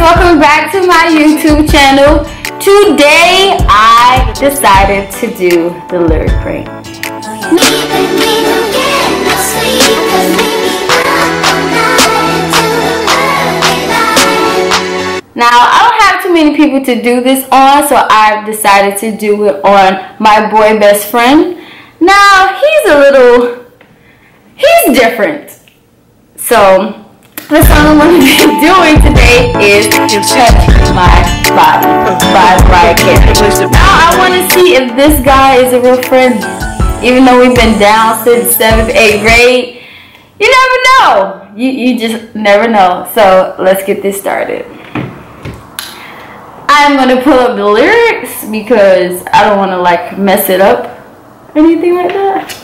welcome back to my YouTube channel. Today I decided to do the lyric prank. Now I don't have too many people to do this on, so I've decided to do it on my boy best friend. Now he's different. So the song I'm going to be doing today is Touch My Body by Mariah Carey. Now I want to see if this guy is a real friend. Even though we've been down since 7th, 8th grade, you never know. You just never know. So let's get this started. I'm going to pull up the lyrics because I don't want to like mess it up or anything like that.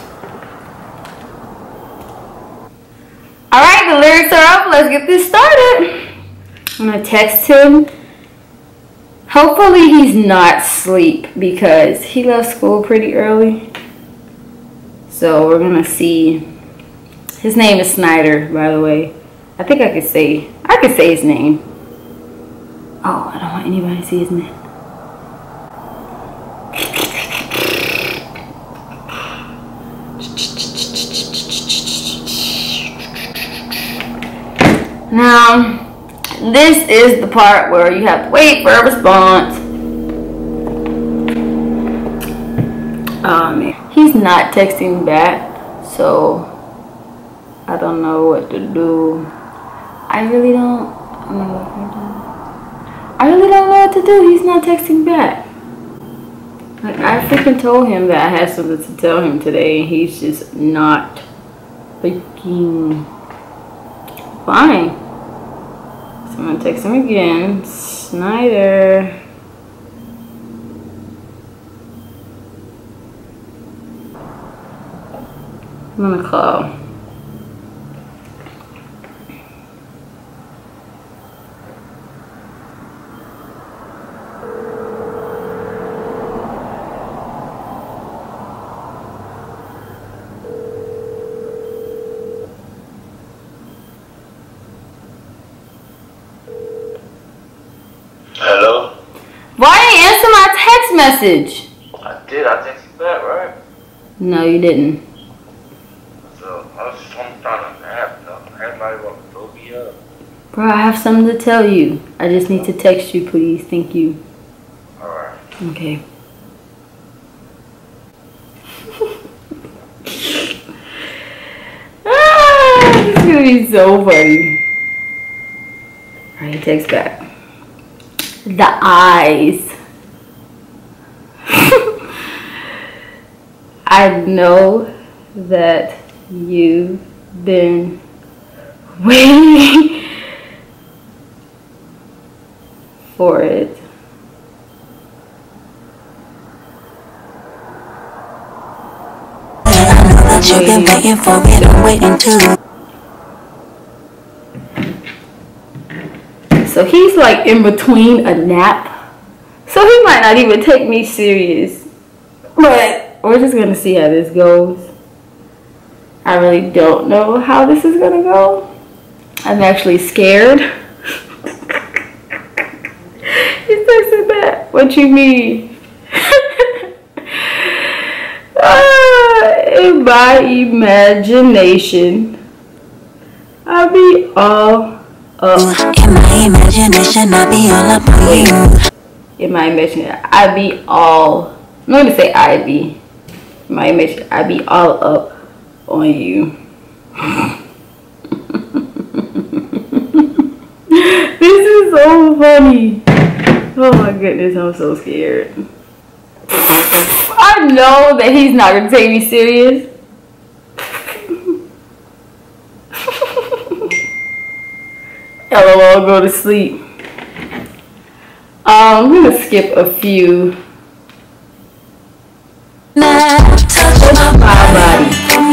Alright, the lyrics are up. Let's get this started. I'm going to text him. Hopefully he's not asleep because he left school pretty early. So we're going to see. His name is Snyder, by the way. I think I could say his name. Oh, I don't want anybody to see his name. Now, this is the part where you have to wait for a response. Oh man, he's not texting back, so I don't know what to do. I really don't know what to do. He's not texting back. Like, I freaking told him that I had something to tell him today, and he's just not freaking fine. So I'm gonna text him again. Snyder. I'm gonna call. Hello? Why didn't you answer my text message? I did. I texted you back, right? No, you didn't. So, I was just trying to nap, though. Everybody want to throw me up. Bro, I have something to tell you. I just need to text you, please. Thank you. Alright. Okay. This is gonna be so funny. Alright, text back. The eyes. I know that you've been waiting for it. You've been waiting for it, I'm waiting too. So he's like in between a nap. So he might not even take me serious. But we're just gonna see how this goes. I really don't know how this is gonna go. I'm actually scared. He's texting back. What you mean? In my imagination, I'll be all up. In my imagination, I be all up on you. In my imagination, I be all. I'm not gonna say I be. In my imagination, I be all up on you. This is so funny. Oh my goodness, I'm so scared. I know that he's not gonna take me serious. LOL, go to sleep. I'm gonna skip a few. Touch my body.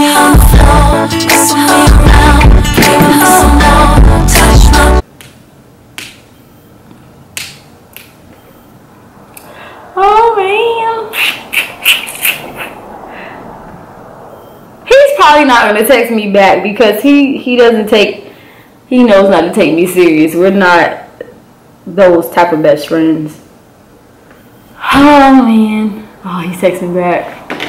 Oh man. He's probably not gonna text me back because he knows not to take me serious. We're not those type of best friends. Oh man. Oh, he's texting back.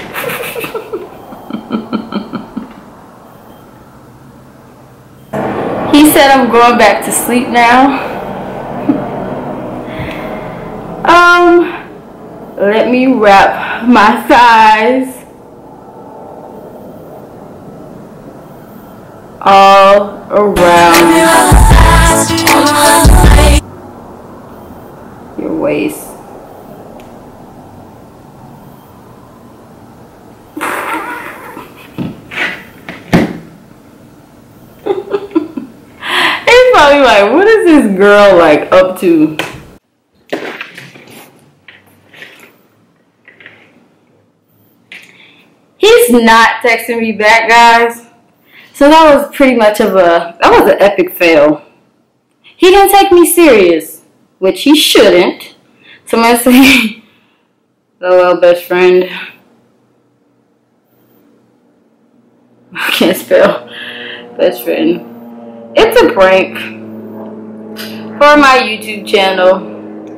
He said I'm going back to sleep now. Let me wrap my thighs all around your waist. He's probably like, what is this girl like up to? He's not texting me back, guys. So that was pretty much of that was an epic fail. He didn't take me serious, which he shouldn't. So I'm gonna say, LOL, best friend. I can't spell. Best friend. It's a prank for my YouTube channel.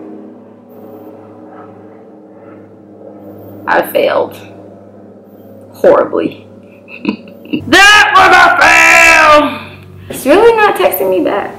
I failed horribly. That was a fail! He's really not texting me back.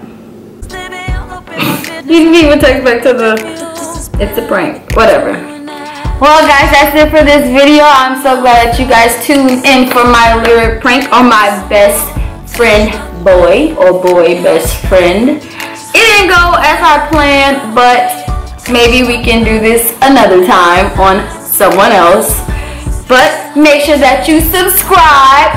He didn't even text back to the, it's a prank, whatever. Well guys, that's it for this video. I'm so glad that you guys tuned in for my lyric prank on my best friend boy, or boy best friend. It didn't go as I planned, but maybe we can do this another time on someone else. But make sure that you subscribe.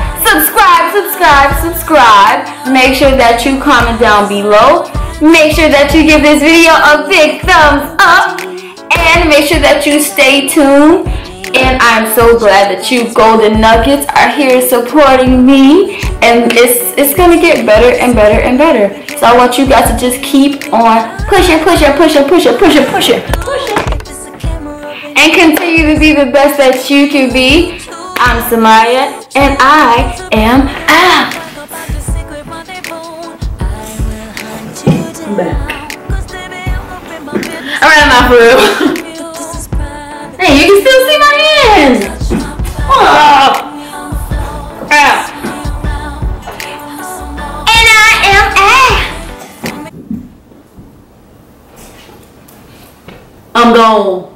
Make sure that you comment down below. Make sure that you give this video a big thumbs up. And make sure that you stay tuned. And I'm so glad that you golden nuggets are here supporting me. And it's going to get better and better and better. So I want you guys to just keep on pushing. And continue to be the best that you can be. I'm Samaya, and I am out. I'm back. Alright, I'm out for real. Hey, you can still see my hands. Oh. And I am out. I'm gone.